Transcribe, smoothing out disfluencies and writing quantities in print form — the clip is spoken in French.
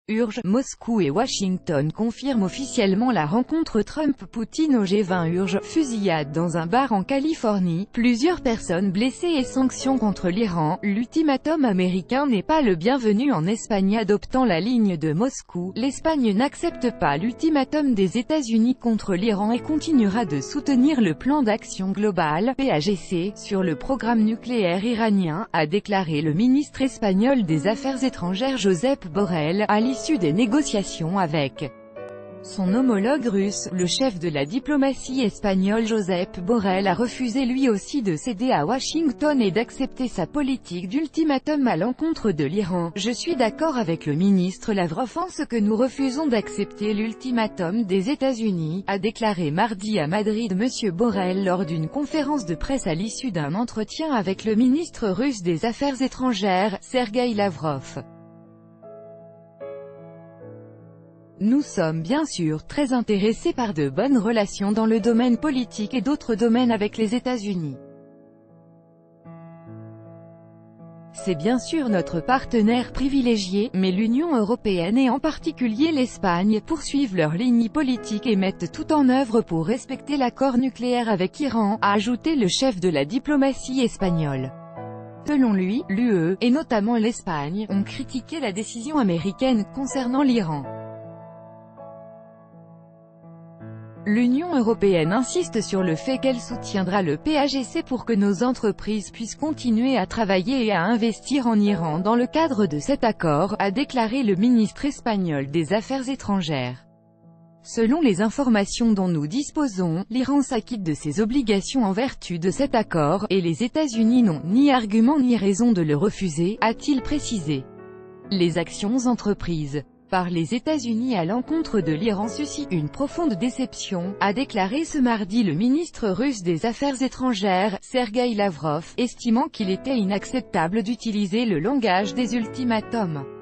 Urge, Moscou et Washington confirment officiellement la rencontre Trump-Poutine au G20. Urge, fusillade dans un bar en Californie, plusieurs personnes blessées et sanctions contre l'Iran. L'ultimatum américain n'est pas le bienvenu en Espagne. Adoptant la ligne de Moscou, l'Espagne n'accepte pas l'ultimatum des États-Unis contre l'Iran et continuera de soutenir le plan d'action global, PAGC, sur le programme nucléaire iranien, a déclaré le ministre espagnol des Affaires étrangères Josep Borrell, à l'issue des négociations avec son homologue russe. Le chef de la diplomatie espagnole Josep Borrell a refusé lui aussi de céder à Washington et d'accepter sa politique d'ultimatum à l'encontre de l'Iran. Je suis d'accord avec le ministre Lavrov en ce que nous refusons d'accepter l'ultimatum des États-Unis, a déclaré mardi à Madrid M. Borrell lors d'une conférence de presse à l'issue d'un entretien avec le ministre russe des Affaires étrangères, Sergueï Lavrov. Nous sommes bien sûr très intéressés par de bonnes relations dans le domaine politique et d'autres domaines avec les États-Unis. C'est bien sûr notre partenaire privilégié, mais l'Union européenne et en particulier l'Espagne poursuivent leur ligne politique et mettent tout en œuvre pour respecter l'accord nucléaire avec Iran, a ajouté le chef de la diplomatie espagnole. Selon lui, l'UE, et notamment l'Espagne, ont critiqué la décision américaine concernant l'Iran. L'Union européenne insiste sur le fait qu'elle soutiendra le PAGC pour que nos entreprises puissent continuer à travailler et à investir en Iran dans le cadre de cet accord, a déclaré le ministre espagnol des Affaires étrangères. Selon les informations dont nous disposons, l'Iran s'acquitte de ses obligations en vertu de cet accord, et les États-Unis n'ont ni argument ni raison de le refuser, a-t-il précisé. Les actions entreprises par les États-Unis à l'encontre de l'Iran suscite une profonde déception, a déclaré ce mardi le ministre russe des Affaires étrangères, Sergueï Lavrov, estimant qu'il était inacceptable d'utiliser le langage des ultimatums.